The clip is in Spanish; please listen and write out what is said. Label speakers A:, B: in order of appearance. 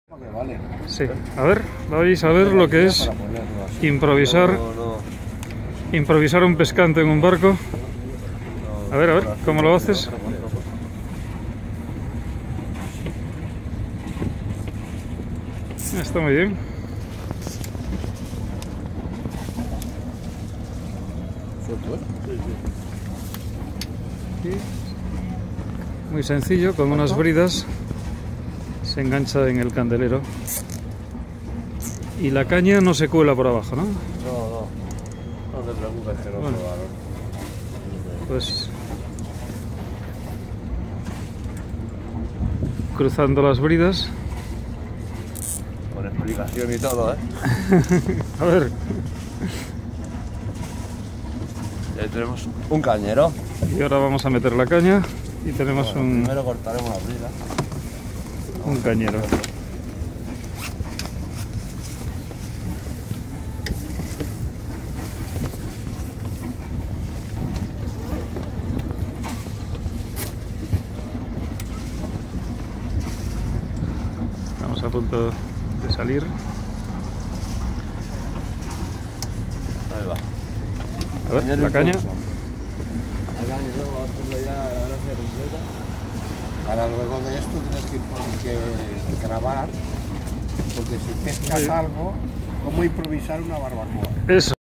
A: Vale.
B: Sí, a ver, vais a ver lo que es improvisar un pescante en un barco. A ver, ¿cómo lo haces? Está muy bien. Y muy sencillo, con unas bridas se engancha en el candelero y la caña no se cuela por abajo, ¿no?
A: No te preocupes que no
B: Bueno,
A: probaron.
B: pues cruzando las bridas.
A: Con explicación y todo, ¿eh?
B: A ver.
A: Y ahí tenemos un cañero.
B: Y ahora vamos a meter la caña y tenemos
A: Primero cortaremos la brida.
B: un cañero. Estamos a punto de salir.
A: Ahí va.
B: A ver, la caña.
A: Ahora luego de esto tienes que grabar, porque si pescas algo, ¿cómo improvisar una barbacoa?
B: Eso.